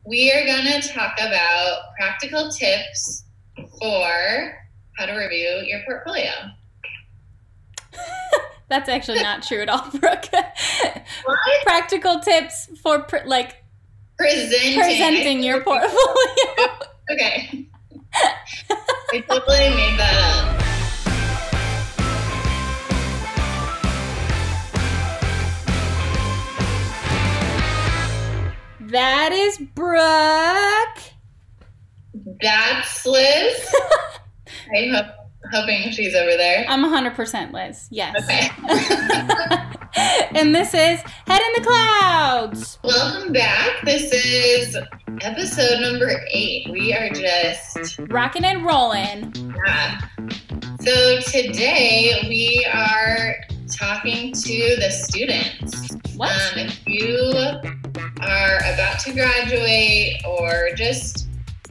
We are going to talk about practical tips for how to review your portfolio. That's actually not true at all, Brooke. What? Practical tips for presenting your portfolio. Okay. I totally made that up. That is Brooke. That's Liz. I'm hoping she's over there. I'm 100% Liz. Yes. Okay. And this is Head in the Clouds. Welcome back. This is episode number 8. We are just rocking and rolling. Yeah. So today we are talking to the students. What? If you are about to graduate or just,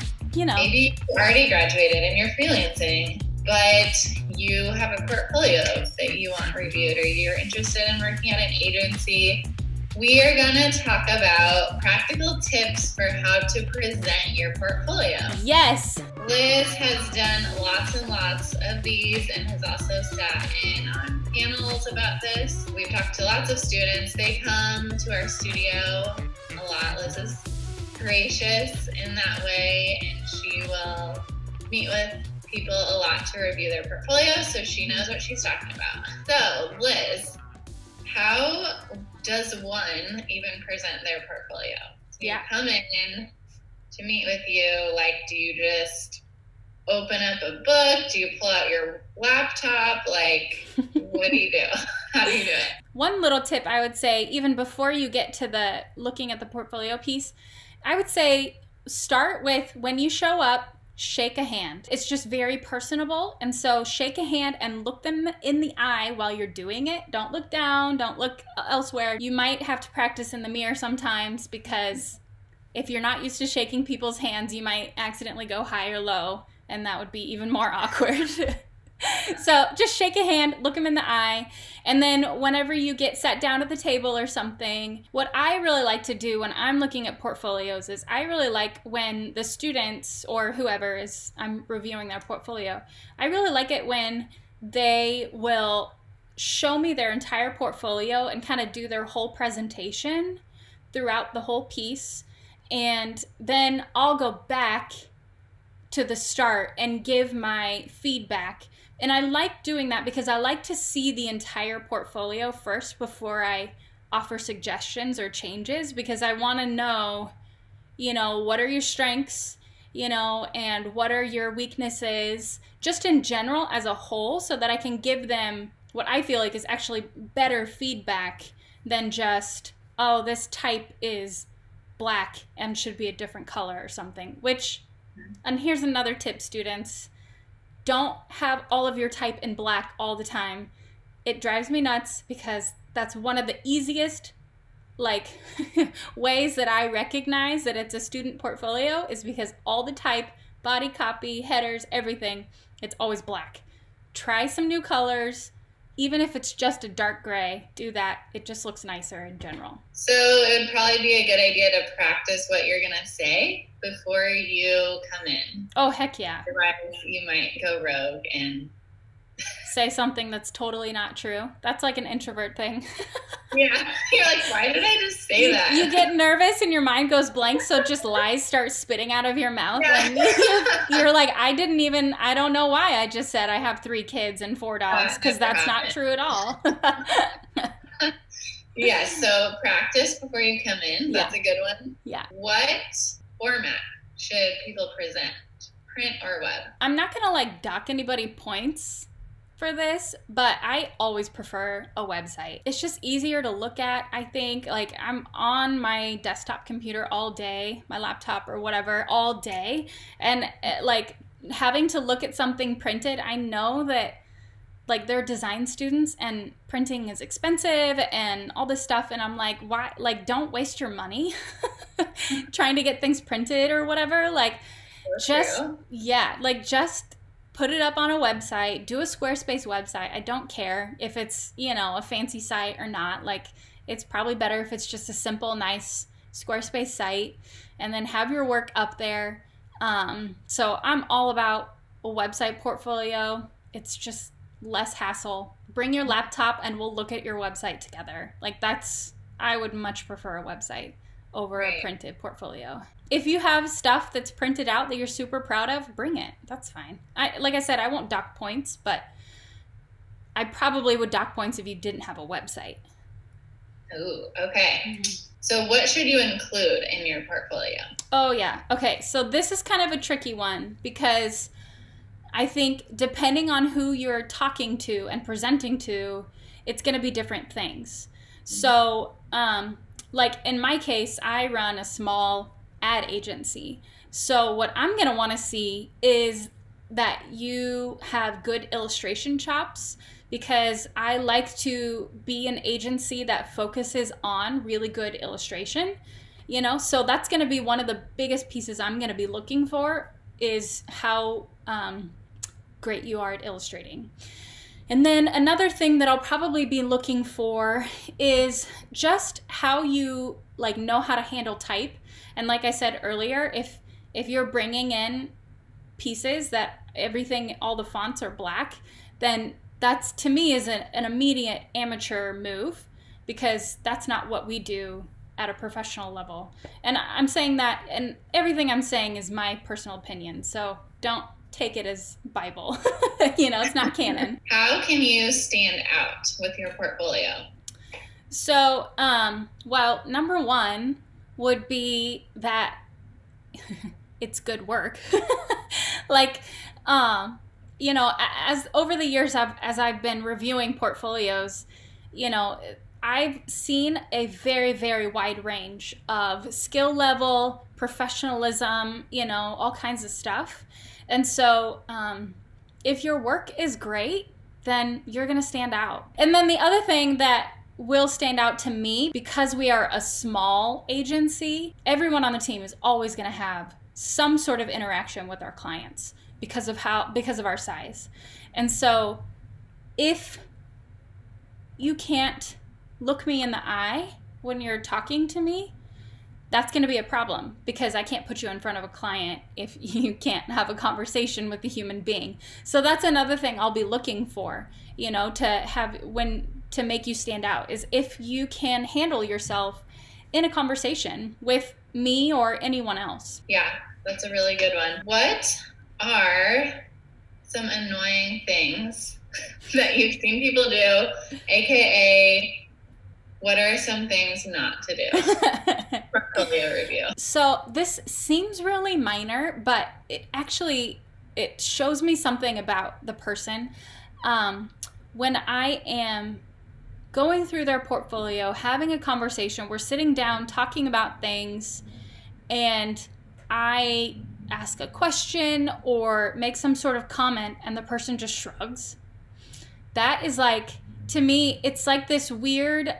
maybe you already graduated and you're freelancing, but you have a portfolio that you want reviewed or you're interested in working at an agency, we are going to talk about practical tips for how to present your portfolio. Yes. Liz has done lots and lots of these and has also sat in on panels about this. We've talked to lots of students. They come to our studio a lot. Liz is gracious in that way, and she will meet with people a lot to review their portfolio, so she knows what she's talking about. So, Liz, how does one even present their portfolio? So you come in to meet with you, do you just open up a book? Do you pull out your laptop? What do you do? How do you do it? One little tip I would say, even before you get to the looking at the portfolio piece, I would say start with when you show up, shake a hand. It's just very personable. And so shake a hand and look them in the eye while you're doing it. Don't look down. Don't look elsewhere. You might have to practice in the mirror sometimes because if you're not used to shaking people's hands, you might accidentally go high or low, and that would be even more awkward. So just shake a hand, look them in the eye, and then whenever you get sat down at the table or something, what I really like to do when I'm looking at portfolios is I really like when the students or whoever is I'm reviewing their portfolio, I really like it when they will show me their entire portfolio and kind of do their whole presentation throughout the whole piece, and then I'll go back to the start and give my feedback. And I like doing that because I like to see the entire portfolio first before I offer suggestions or changes, because I want to know, what are your strengths, and what are your weaknesses, just in general as a whole, so that I can give them what I feel like is actually better feedback than just, oh, this type is black and should be a different color or something, and here's another tip, students. Don't have all of your type in black all the time. It drives me nuts because that's one of the easiest ways that I recognize that it's a student portfolio is because all the type, body copy, headers, everything, it's always black. Try some new colors. Even if it's just a dark gray, do that. It just looks nicer in general. So it would probably be a good idea to practice what you're going to say before you come in. Oh, heck yeah. Otherwise, you might go rogue and say something that's totally not true. That's like an introvert thing. Yeah. You're like, why did I just say that? You get nervous and your mind goes blank, so just lies start spitting out of your mouth. Yeah. And you're like, I don't know why I just said I have 3 kids and 4 dogs, because that's not true at all. Yeah, so practice before you come in. That's a good one. Yeah. What format should people present? Print or web? I'm not going to dock anybody points for this, but I always prefer a website. It's just easier to look at, I think. I'm on my desktop computer all day, my laptop or whatever, all day, and having to look at something printed, I know that they're design students and printing is expensive and all this stuff, and I'm like, why? Don't waste your money trying to get things printed or whatever. Just put it up on a website, do a Squarespace website. I don't care if it's, a fancy site or not. It's probably better if it's just a simple, nice Squarespace site and then have your work up there. So I'm all about a website portfolio. It's just less hassle. Bring your laptop and we'll look at your website together. Like I would much prefer a website over a printed portfolio. If you have stuff that's printed out that you're super proud of, bring it. That's fine. Like I said, I won't dock points, but I probably would dock points if you didn't have a website. Ooh, okay. Mm-hmm. So what should you include in your portfolio? Oh, yeah. Okay, so this is kind of a tricky one because I think depending on who you're talking to and presenting to, it's going to be different things. So, like in my case, I run a small ad agency. So what I'm going to want to see is that you have good illustration chops, because I like to be an agency that focuses on really good illustration, you know? So that's going to be one of the biggest pieces I'm going to be looking for, is how great you are at illustrating. And then another thing that I'll probably be looking for is just how you know how to handle type. And like I said earlier, if you're bringing in pieces that all the fonts are black, then that's, to me, is an immediate amateur move, because that's not what we do at a professional level. And I'm saying that, and everything I'm saying is my personal opinion, so don't take it as Bible. It's not canon. How can you stand out with your portfolio? So, well, number one would be that it's good work. As over the years, as I've been reviewing portfolios, I've seen a very, very wide range of skill level, professionalism, all kinds of stuff. And so if your work is great, then you're going to stand out. And then the other thing that will stand out to me, because we are a small agency, everyone on the team is always going to have some sort of interaction with our clients because of our size. And so if you can't look me in the eye when you're talking to me, that's going to be a problem, because I can't put you in front of a client if you can't have a conversation with a human being. So that's another thing I'll be looking for, to make you stand out, is if you can handle yourself in a conversation with me or anyone else. Yeah, that's a really good one. What are some annoying things that you've seen people do, aka what are some things not to do? Portfolio review. So this seems really minor, but it shows me something about the person. When I am going through their portfolio, having a conversation, we're sitting down talking about things, and I ask a question or make some sort of comment and the person just shrugs. That is to me, it's this weird,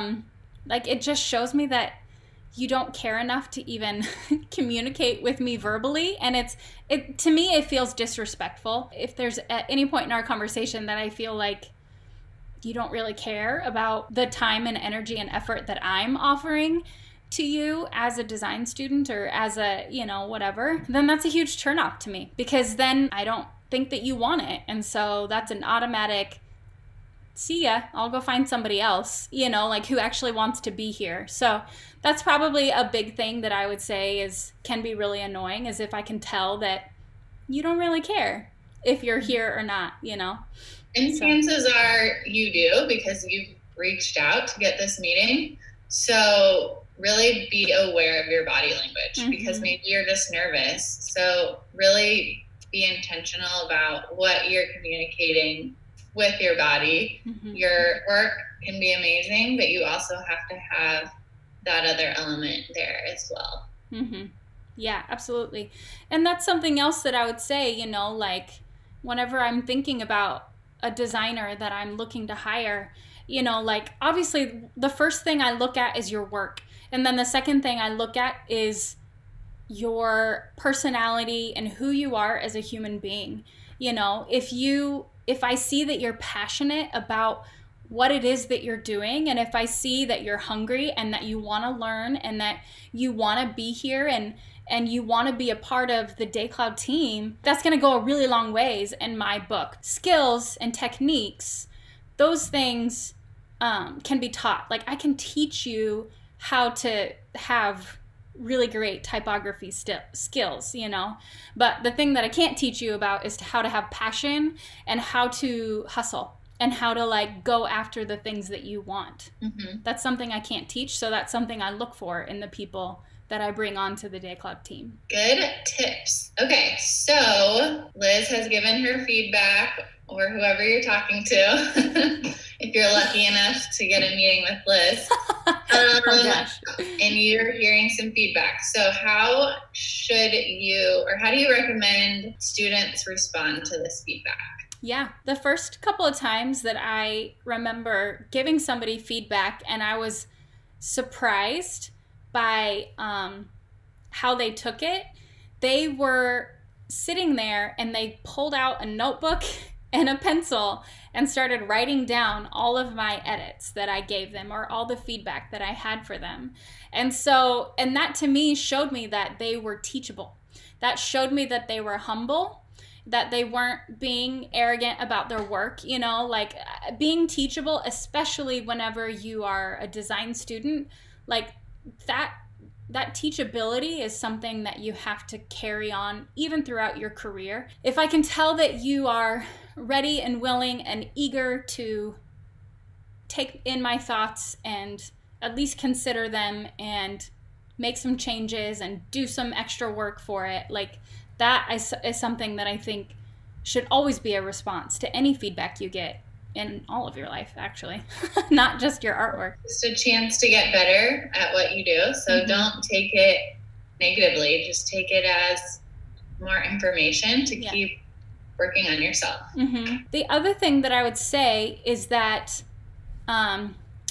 it just shows me that you don't care enough to even communicate with me verbally. And to me, it feels disrespectful. If there's at any point in our conversation that I feel like you don't really care about the time and energy and effort that I'm offering to you as a design student or as a, whatever, then that's a huge turnoff to me, because then I don't think that you want it. And so that's an automatic, see ya, I'll go find somebody else, who actually wants to be here. So that's probably a big thing that I would say can be really annoying, is if I can tell that you don't really care if you're here or not, And chances are you do, because you've reached out to get this meeting. So really be aware of your body language, because maybe you're just nervous. So really be intentional about what you're communicating with your body. Your work can be amazing, but you also have to have that other element there as well. Yeah, absolutely. And that's something else that I would say, whenever I'm thinking about a designer that I'm looking to hire, obviously the first thing I look at is your work. And then the second thing I look at is your personality and who you are as a human being. If I see that you're passionate about what it is that you're doing. And if I see that you're hungry and that you want to learn and that you want to be here and you want to be a part of the DayCloud team, that's going to go a really long ways in my book. Skills and techniques, those things can be taught. Like, I can teach you how to have really great typography skills, you know, but the thing that I can't teach you about is how to have passion and how to hustle and how to like go after the things that you want. That's something I can't teach. So that's something I look for in the people that I bring onto the DayCloud team. Good tips. Okay, so Liz has given her feedback, or whoever you're talking to, if you're lucky enough to get a meeting with Liz. Oh gosh. And you're hearing some feedback. So how do you recommend students respond to this feedback? Yeah, the first couple of times that I remember giving somebody feedback and I was surprised by how they took it, they were sitting there and they pulled out a notebook and a pencil and started writing down all of my edits that I gave them or all the feedback that I had for them. And that to me showed me that they were teachable. That showed me that they were humble, that they weren't being arrogant about their work, you know, like being teachable, especially whenever you are a design student, like that teachability is something that you have to carry on even throughout your career. If I can tell that you are ready and willing and eager to take in my thoughts and at least consider them and make some changes and do some extra work for it, like that is something that I think should always be a response to any feedback you get in all of your life, actually, not just your artwork. Just a chance to get better at what you do. So don't take it negatively. Just take it as more information to keep working on yourself. The other thing that I would say is that I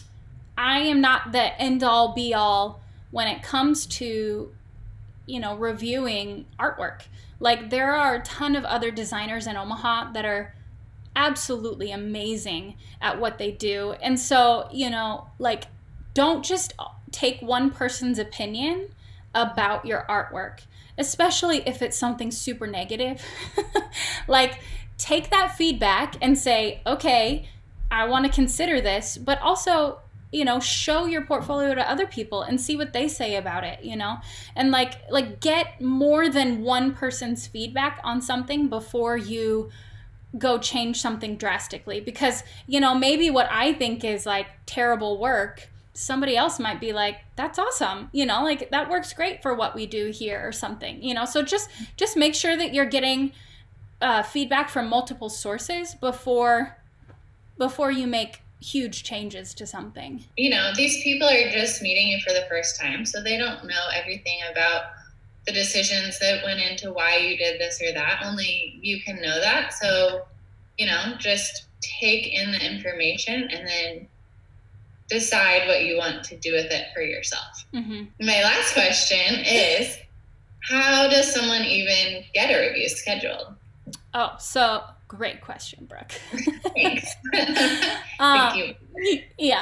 am not the end all be all when it comes to, you know, reviewing artwork. Like, there are a ton of other designers in Omaha that are absolutely amazing at what they do. And so, you know, like, don't just take one person's opinion about your artwork, especially if it's something super negative. Like, take that feedback and say, okay, I want to consider this, but also, you know, show your portfolio to other people and see what they say about it, you know, and like get more than one person's feedback on something before you go change something drastically. Because, you know, maybe what I think is like terrible work, somebody else might be like, that's awesome, you know, like that works great for what we do here or something, you know. So just make sure that you're getting feedback from multiple sources before you make huge changes to something. You know, these people are just meeting you for the first time, so they don't know everything about the decisions that went into why you did this or that. Only you can know that. So, you know, just take in the information and then decide what you want to do with it for yourself. My last question is, how does someone even get a review scheduled? Oh, so great question, Brooke. Thanks. Thank you. Yeah.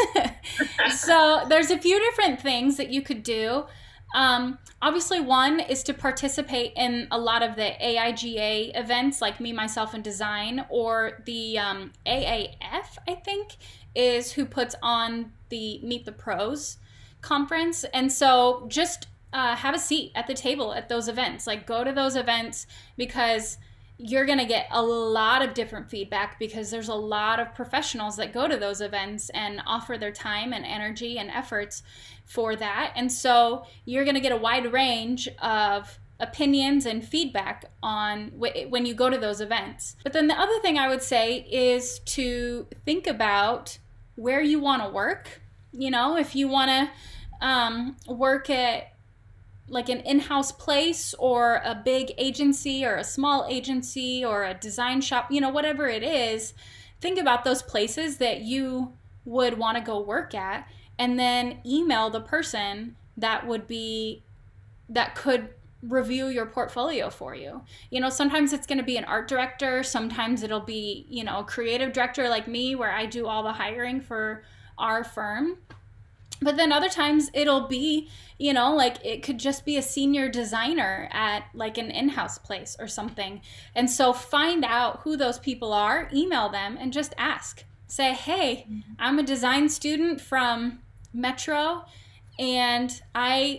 So there's a few different things that you could do. Obviously, one is to participate in a lot of the AIGA events, like Me, Myself, and Design, or the AAF, I think, is who puts on the Meet the Pros conference. And so just have a seat at the table at those events. Like, go to those events, because you're going to get a lot of different feedback, because there's a lot of professionals that go to those events and offer their time and energy and efforts for that. And so you're going to get a wide range of opinions and feedback on when you go to those events. But then the other thing I would say is to think about where you want to work. You know, if you want to work at like an in-house place or a big agency or a small agency or a design shop, you know, whatever it is, think about those places that you would want to go work at, and then email the person that could review your portfolio for you. You know, sometimes it's going to be an art director, sometimes it'll be, you know, a creative director like me, where I do all the hiring for our firm. But then other times it'll be, you know, like it could just be a senior designer at like an in-house place or something. And so find out who those people are, email them, and just ask. Say, hey, I'm a design student from Metro, and I'm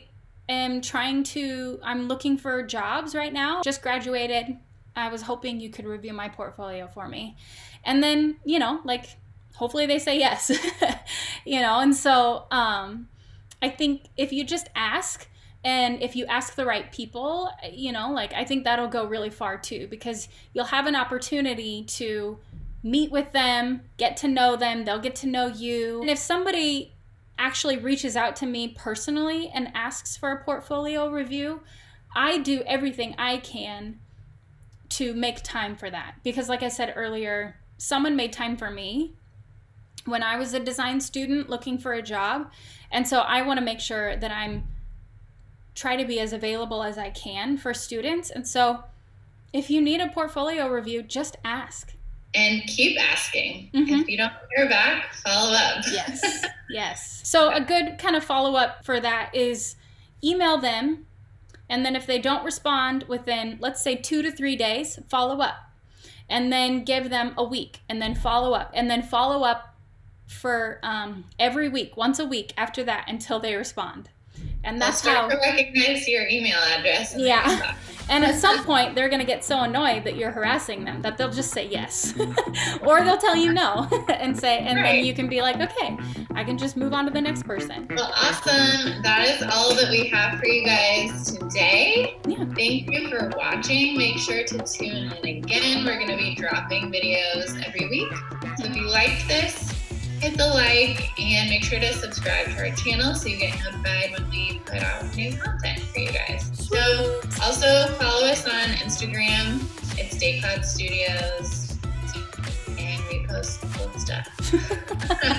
looking for jobs right now. Just graduated. I was hoping you could review my portfolio for me. And then, you know, like, hopefully they say yes, you know? And so I think if you just ask, and if you ask the right people, you know, like, I think that'll go really far too, because you'll have an opportunity to meet with them, get to know them, they'll get to know you. And if somebody actually reaches out to me personally and asks for a portfolio review, I do everything I can to make time for that. Because like I said earlier, someone made time for me when I was a design student looking for a job. And so I want to make sure that try to be as available as I can for students. And so if you need a portfolio review, just ask. And keep asking. If you don't hear back, follow up. Yes, yes. So a good kind of follow-up for that is email them, and then if they don't respond within, let's say, 2 to 3 days, follow up. And then give them a week, and then follow up. And then follow up for every week, once a week after that, until they respond. And that's how to recognize your email address. Yeah. And at some point, they're going to get so annoyed that you're harassing them that they'll just say yes. Or they'll tell you no and then you can be like, okay, I can just move on to the next person. Well, awesome. That is all that we have for you guys today. Yeah. Thank you for watching. Make sure to tune in again. We're going to be dropping videos every week. So if you liked this, hit the like and make sure to subscribe to our channel so you get notified when we put out new content for you guys. So also follow us on Instagram. It's Daycloud Studios, and we post cool stuff.